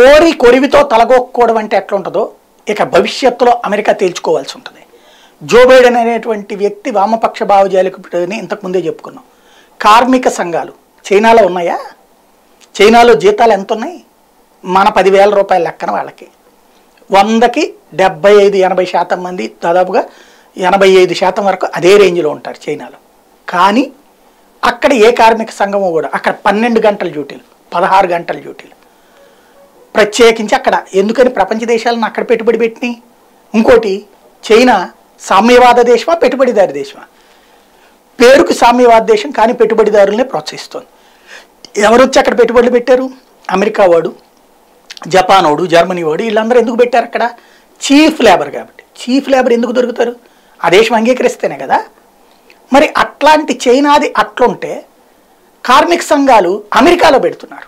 కోరి కొరివితో తలగొక్కోవడం అంటే ఎట్లా ఉంటుందో ఇక భవిష్యత్తులో అమెరికా తేల్చుకోవాల్సి ఉంటుంది. జో బైడెన్ అనేటువంటి వ్యక్తి వామపక్ష భావజాలికుడని ఇంతకుముందే చెప్పుకున్నాం. కార్మిక సంఘాలు చైనాలో ఉన్నాయా? చైనాలో జీతాలు ఎంత ఉన్నాయి? మన 10,000 రూపాయల లెక్కన వాళ్ళకి 100కి 75-80% మంది, దాదాపుగా 85% వరకు అదే రేంజ్లో ఉంటారు చైనాలో. కానీ అక్కడ ఏ కార్మిక సంఘము కూడా అక్కడ 12 గంటల డ్యూటీలు, 16 గంటల డ్యూటీలు. ప్రత్యేకించి అక్కడ ఎందుకని ప్రపంచ దేశాలను అక్కడ పెట్టుబడి పెట్టినాయి? ఇంకోటి, చైనా సామ్యవాద దేశమా పెట్టుబడిదారు దేశమా? పేరుకు సామ్యవాద దేశం, కానీ పెట్టుబడిదారులనే ప్రోత్సహిస్తుంది. ఎవరు వచ్చి అక్కడ పెట్టుబడులు పెట్టారు? అమెరికా వాడు, జపాన్ వాడు, జర్మనీ వాడు, వీళ్ళందరూ ఎందుకు పెట్టారు అక్కడ? చీఫ్ లేబర్ కాబట్టి. చీఫ్ లేబర్ ఎందుకు దొరుకుతారు? ఆ దేశం అంగీకరిస్తేనే కదా. మరి అట్లాంటి చైనాది అట్లుంటే కార్మిక సంఘాలు అమెరికాలో పెడుతున్నారు.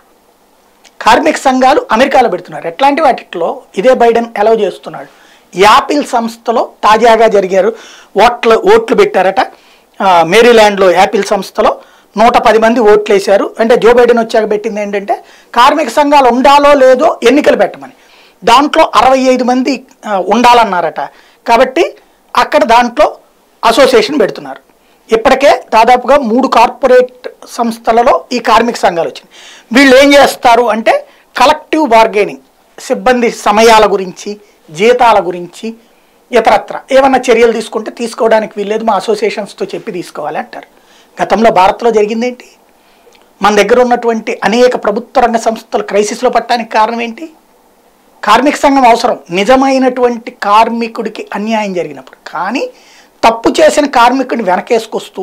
ఎట్లాంటి వాటిలో ఇదే బైడెన్ అలౌ చేస్తున్నాడు. యాపిల్ సంస్థలో తాజాగా జరిగారు, ఓట్లు పెట్టారట. మేరీల్యాండ్లో యాపిల్ సంస్థలో 110 మంది ఓట్లు వేశారు. అంటే జో బైడెన్ వచ్చాక పెట్టింది ఏంటంటే కార్మిక సంఘాలు ఉండాలో లేదో ఎన్నికలు పెట్టమని. దాంట్లో 65 మంది ఉండాలన్నారట. కాబట్టి అక్కడ దాంట్లో అసోసియేషన్ పెడుతున్నారు. ఇప్పటికే దాదాపుగా 3 కార్పొరేట్ సంస్థలలో ఈ కార్మిక సంఘాలు వచ్చినాయి. వీళ్ళు ఏం చేస్తారు అంటే కలెక్టివ్ బార్గెనింగ్, సిబ్బంది సమయాల గురించి, జీతాల గురించి, ఇతరత్ర ఏమన్నా చర్యలు తీసుకుంటే తీసుకోవడానికి వీల్లేదు, మా అసోసియేషన్స్తో చెప్పి తీసుకోవాలి అంటారు. గతంలో భారత్లో జరిగిందేంటి? మన దగ్గర ఉన్నటువంటి అనేక ప్రభుత్వ రంగ సంస్థలు క్రైసిస్లో పట్టడానికి కారణం ఏంటి? కార్మిక సంఘం అవసరం నిజమైనటువంటి కార్మికుడికి అన్యాయం జరిగినప్పుడు. కానీ తప్పు చేసిన కార్మికుడిని వెనకేసుకొస్తూ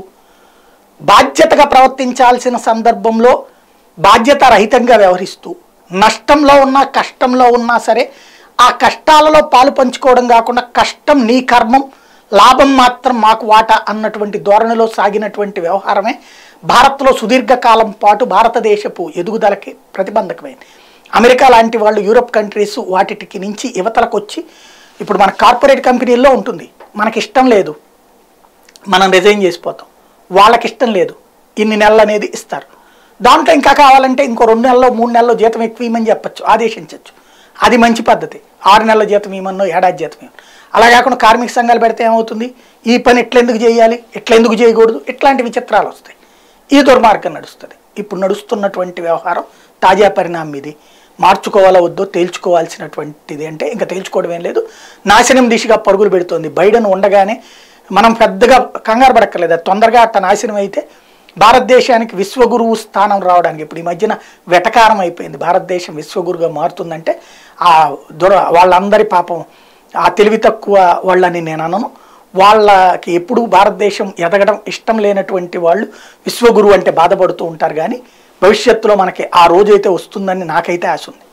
బాధ్యతగా ప్రవర్తించాల్సిన సందర్భంలో బాధ్యత రహితంగా వ్యవహరిస్తూ నష్టంలో ఉన్నా కష్టంలో ఉన్నా సరే ఆ కష్టాలలో పాలు పంచుకోవడం కాకుండా కష్టం నీ కర్మం, లాభం మాత్రం మాకు వాటా అన్నటువంటి ధోరణిలో సాగినటువంటి వ్యవహారమే భారత్లో సుదీర్ఘకాలం పాటు భారతదేశపు ఎదుగుదలకి ప్రతిబంధకమైంది. అమెరికా లాంటి వాళ్ళు, యూరప్ కంట్రీస్ వాటికి నుంచి యువతలకు వచ్చి ఇప్పుడు మన కార్పొరేట్ కంపెనీల్లో ఉంటుంది, మనకి ఇష్టం లేదు మనం రిజైన్ చేసిపోతాం, వాళ్ళకి ఇష్టం లేదు ఇన్ని నెలలు అనేది ఇస్తారు. దాంట్లో ఇంకా కావాలంటే ఇంకో 2 నెలల్లో 3 నెలల్లో జీతం ఎక్కువ ఇవ్వమని చెప్పచ్చు, ఆదేశించవచ్చు. అది మంచి పద్ధతి. 6 నెలల జీతం ఇవ్వమన్నో, ఏడాది జీతం ఇవ్వమని. అలా కాకుండా కార్మిక సంఘాలు పెడితే ఏమవుతుంది? ఈ పని ఎట్లెందుకు చేయాలి, ఎట్లెందుకు చేయకూడదు, ఇట్లాంటి విచిత్రాలు వస్తాయి. ఈ దుర్మార్గం నడుస్తుంది. ఇప్పుడు నడుస్తున్నటువంటి వ్యవహారం తాజా పరిణామం ఇది. మార్చుకోవాలో వద్దో తేల్చుకోవాల్సినటువంటిది. అంటే ఇంకా తేల్చుకోవడం ఏం లేదు, నాశనం దిశగా పరుగులు పెడుతోంది. బైడెన్ ఉండగానే మనం పెద్దగా కంగారు పడక్కర్లేదు. తొందరగా అట్ట నాశనం అయితే భారతదేశానికి విశ్వగురువు స్థానం రావడానికి ఇప్పుడు ఈ మధ్యన వెటకారం అయిపోయింది. భారతదేశం విశ్వగురుగా మారుతుందంటే వాళ్ళందరి పాపం ఆ తెలివి తక్కువ వాళ్ళని నేను అనను. వాళ్ళకి ఎప్పుడు భారతదేశం ఎదగడం ఇష్టం లేనటువంటి వాళ్ళు విశ్వగురువు అంటే బాధపడుతూ ఉంటారు. కానీ భవిష్యత్తులో మనకి ఆ రోజైతే వస్తుందని నాకైతే ఆశ ఉంది.